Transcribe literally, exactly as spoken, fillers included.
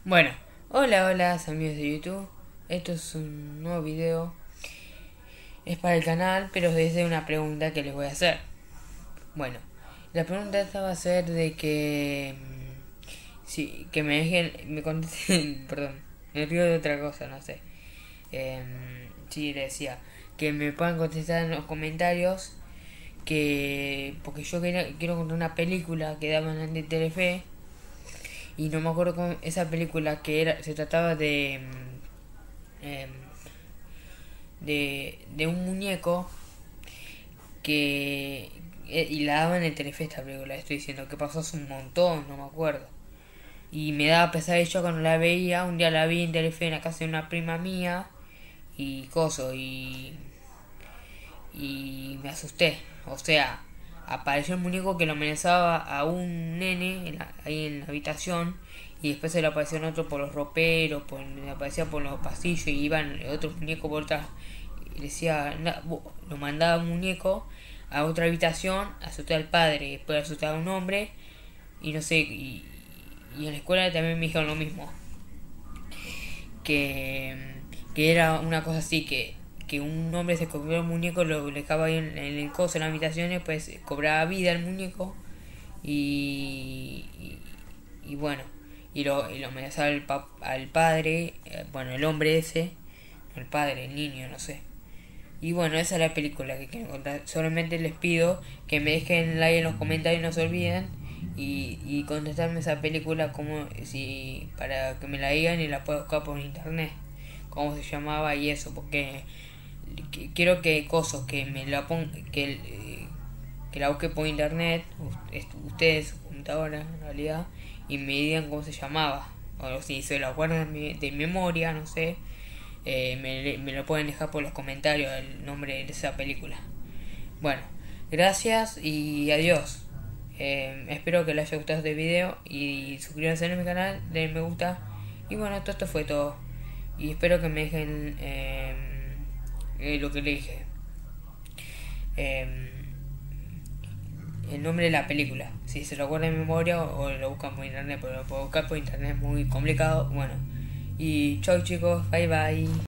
Bueno, hola, hola amigos de YouTube. Esto es un nuevo video. Es para el canal, pero desde una pregunta que les voy a hacer. Bueno, la pregunta esta va a ser de que... mm, sí, que me dejen... Me contesten... Perdón, me río de otra cosa, no sé. Eh, sí, le decía que me puedan contestar en los comentarios que... Porque yo quiero, quiero contar una película que daban en Telefe. Y no me acuerdo cómo esa película que era, se trataba de eh, de, de un muñeco que eh, y la daban en el Telefe esta película, estoy diciendo que pasó hace un montón, no me acuerdo. Y me daba pesadilla cuando la veía, un día la vi en Telefe en la casa de una prima mía y coso y y me asusté, o sea, apareció el muñeco que lo amenazaba a un nene en la- ahí en la habitación y después se le apareció en otro por los roperos, por, le aparecía por los pasillos y iban otros muñecos por otra y decía, na- lo mandaba un muñeco a otra habitación, asusté al padre, después asusté a un hombre y no sé, y, y en la escuela también me dijeron lo mismo, que, que era una cosa así, que, que un hombre se cobró el muñeco, lo dejaba ahí en, en el coso, en las habitaciones, pues cobraba vida el muñeco y, y, y bueno, y lo, y lo amenazaba al, pa, al padre, eh, bueno, el hombre ese, el padre, el niño, no sé. Y bueno, esa es la película que quiero contar. Solamente les pido que me dejen like en los comentarios, no se olviden. Y, y contestarme esa película como si para que me la digan y la pueda buscar por internet. Cómo se llamaba y eso. Porque que, quiero que cosas que me la pongan, que, eh, que la busque por internet. Ustedes, su computadora en realidad. Y me digan cómo se llamaba. O si se lo acuerdan de, de memoria, no sé, eh, me, me lo pueden dejar por los comentarios el nombre de esa película. Bueno, gracias y adiós. Eh, espero que les haya gustado este video y suscríbanse a mi canal, den me gusta. Y bueno, todo esto fue todo. Y espero que me dejen eh, eh, lo que le dije. Eh, el nombre de la película. Si se lo guardan en memoria o, o lo buscan por internet, pero lo puedo buscar por internet es muy complicado. Bueno, y chau chicos, bye bye.